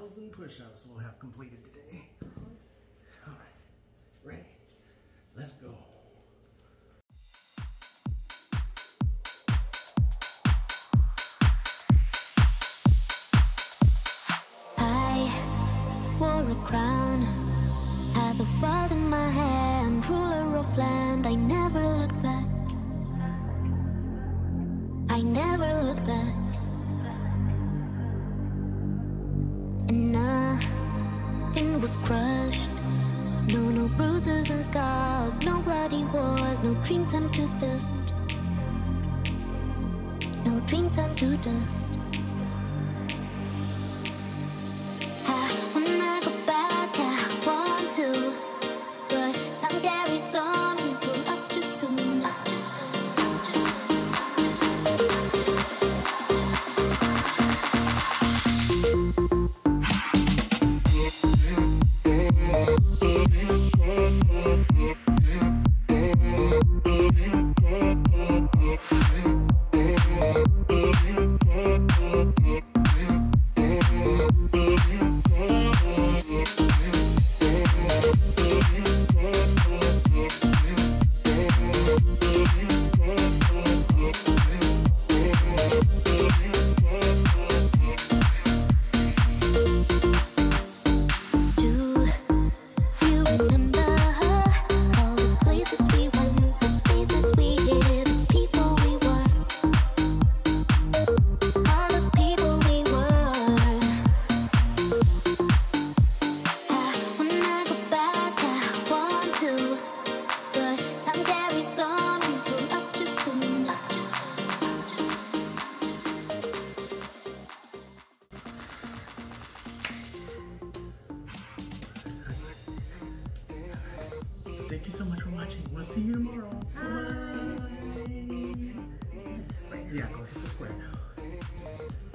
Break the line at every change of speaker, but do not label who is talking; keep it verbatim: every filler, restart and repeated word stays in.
thousand push-ups we'll have completed today. All right, ready? Let's go.
I wore a crown, had the world in my hand, ruler of land. I never looked back. I never looked back. And nothing was crushed. No, no bruises and scars, no bloody wars, no dream turned to dust. No dream turned to dust. I, when I go back, I want to, but time carries on, we grew up too soon.
Thank you so much for watching. We'll see you tomorrow. Bye. Yeah, go hit the square now.